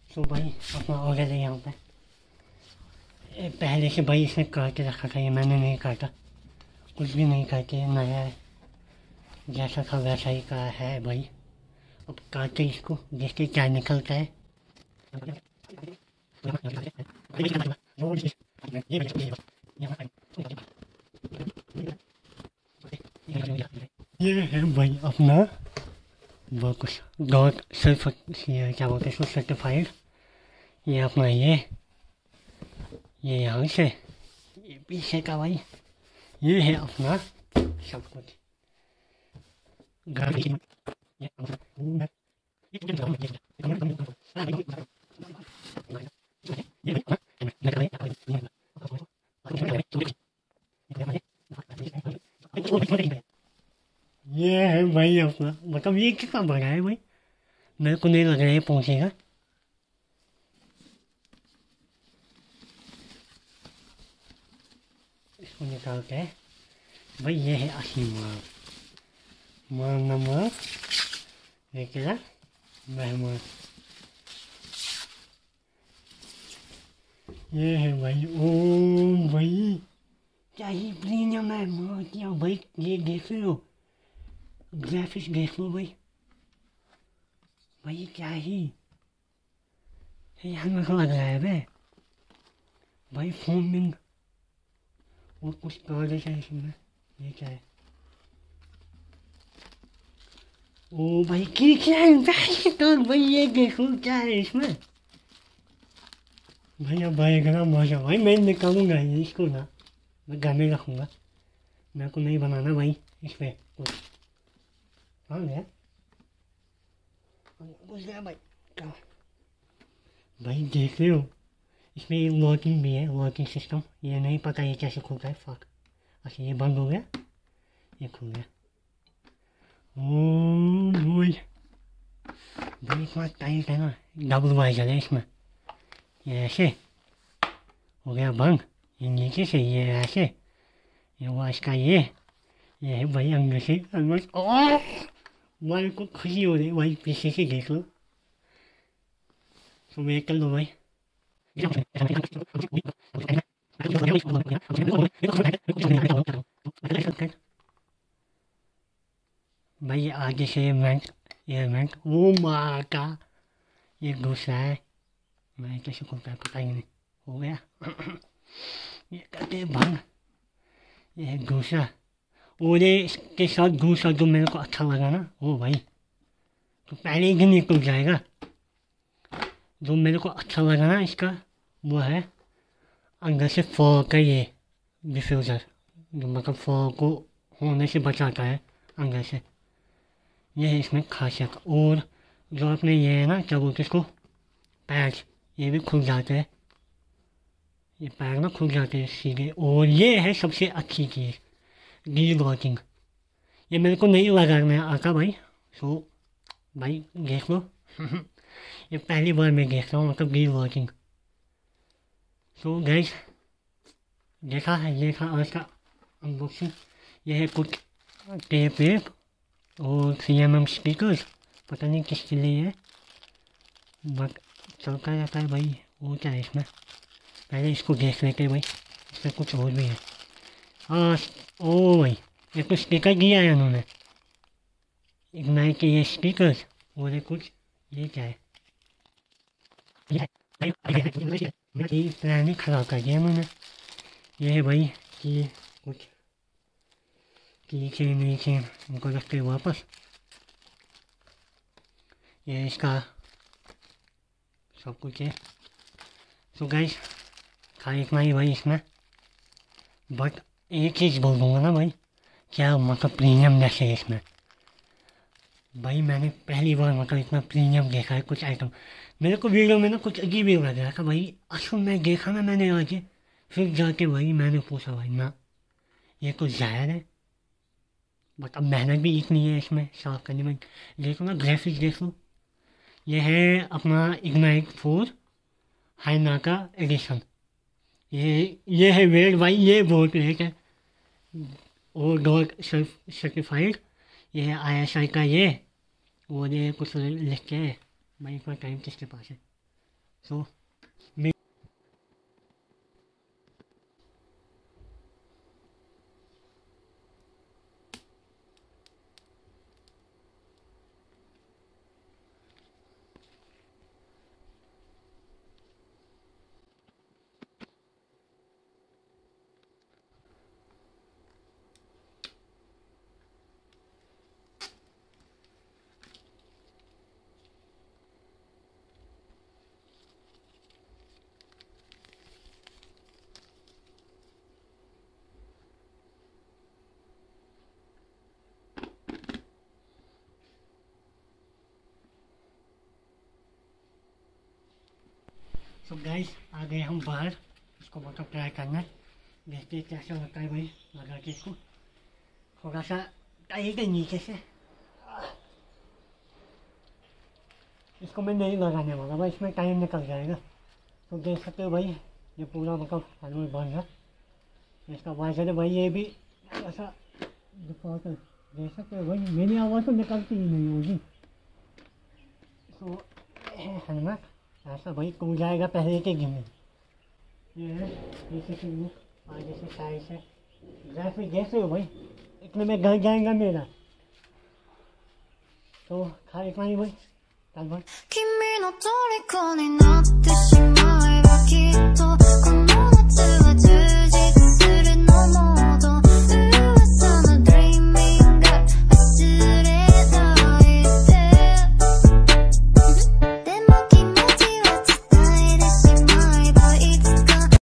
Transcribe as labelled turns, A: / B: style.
A: तो भाई अपना ऑर्डर है यहाँ पे। पहले से भाई इसने काट के रखा था, ये मैंने नहीं काटा, कुछ भी नहीं काटे, नया है, जैसा था वैसा ही का है भाई। अब काटे इसको, देखते क्या निकलता है। ये है भाई अपना वो कुछ डॉट सिर्फ क्या बोलते हैं इसको, सर्टिफाइड। ये अपना ये यहाँ से, ये पीछे का भाई, ये है अपना सब कुछ गाड़ी। ये है भाई अपना, मतलब ये कितना बड़ा है भाई, मेरे को नहीं लग रहा है पहुंचेगा। इसको निकालते हैं भाई। ये है असली माल नंबर लेके मेहमान। ये है भाई, ओ भाई क्या ही प्रीमियम है, मार दिया भाई। ये देख लो, ग्राफिक्स देख लो भाई, भाई क्या ही यार मेरे को लग रहा है भाई फोमिंग और कुछ कर है इसमें। ये क्या है, ओ भाई क्या है भाई, ये देखो क्या है इसमें भाई। अब भाई गला मजा भाई, मैं निकालूंगा इसको ना, मैं घर में रखूँगा, मेरे को नहीं बनाना भाई इस पर कुछ। हाँ गया कुछ गया भाई क्या भाई, देख रहे हो इसमें ये लॉकिंग भी है, लॉकिंग सिस्टम। ये नहीं पता ये कैसे खुलता है, फक। अच्छा ये बंद हो गया, ये खुल गया। ओ भाई इतना टाइट है ना, डबल वाइजर है इसमें। ये ऐसे हो गया बंद, ये नीचे से, ये ऐसे, ये वॉश का ये है भाई अंदर से। भाई को खुशी हो रही भाई, पीछे से देख लो, तो मैं कर लो भाई। भाई ये आगे से ये वेंट वो माँ का ये दूसरा है, मैं कैसे खुलता है पता ही नहीं। हो गया ये करते बंद, ये है दूसरा। और ये इसके साथ दूसरा जो मेरे को अच्छा लगा ना, वो भाई तो पहले ही निकल जाएगा। जो मेरे को अच्छा लगा ना इसका, वो है अंदर से फॉग का ये डिफ्यूज़र, जो मतलब फॉग को होने से बचाता है अंदर से। ये है इसमें खासियत। और जो अपने ये है ना, क्या बोलते इसको, पैच, ये भी खुल जाते हैं, ये पैर ना खुल जाते हैं सीधे। और ये है सबसे अच्छी चीज़, डी लॉकिंग। ये मेरे को नहीं लगाने आता भाई, सो भाई देख लो ये पहली बार मैं देख रहा हूँ, मतलब डी लॉकिंग। सो गाइस देखा है, ये था आज का अनबॉक्सिंग। ये है कुछ टेप वेप और CMM स्टिकर्स, पता नहीं किसके लिए है, बट चलता रहता है भाई। वो क्या है इसमें, पहले इसको देख लेते हैं भाई, इसमें कुछ और भी है। हाँ ओ भाई ये कुछ स्टिकर दिया है उन्होंने, इग्नाइट के ये स्टिकर्स। और ये कुछ, ये क्या है, ये प्लान ही खराब कर दिया उन्होंने। ये है भाई कि कुछ नीचे उनको रखते हैं वापस। ये इसका सब कुछ है। तो गाइस था इतना ही भाई इसमें, बट एक चीज़ बोल दूँगा ना भाई, क्या मतलब प्रीमियम जैसे है इसमें भाई। मैंने पहली बार मतलब इतना प्रीमियम देखा है कुछ आइटम। मेरे को वीडियो में ना कुछ अजीब ही लग रहा था भाई, असल में देखा ना मैंने आके, फिर जाके भाई मैंने पूछा भाई ना ये कुछ ज़ाहिर है, बट अब मेहनत भी इतनी है इसमें साफ करने में। देखो ना ग्राफिक्स देख लो, ये है अपना इग्नाइट 4 हाइना का एडिशन। ये है वेट भाई, ये बहुत रेट है। और डॉग सर्टिफाइड, ये है ISI का ये। और ये कुछ लिख के है भाई, इतना टाइम किसके पास है, सो सो गाइस आ गए हम बाहर, इसको मतलब ट्राई करना है, देखते हैं कैसा होता है भाई। लगा के इसको थोड़ा सा टाइट है नीचे से, इसको मैं नहीं लगाने वाला भाई, इसमें टाइम निकल जाएगा। तो देख सकते हो भाई ये पूरा मतलब हेलमेट बन रहा है, इसका वाइजर है भाई, ये भी ऐसा डिफॉल्ट है, देख सकते हो भाई मेरी आवाज़ तो निकलती ही नहीं होगी। तो हेलमेट ऐसा भाई टूट जाएगा पहले के गिने। ये है पीछे से लुक, आगे से साइड से ग्राफिक देख रहे हो भाई, इतने में घर जाएगा मेरा। तो खा इतना ही भाई, चल भाई।
B: 君の虜になってしまえばきっとこの夏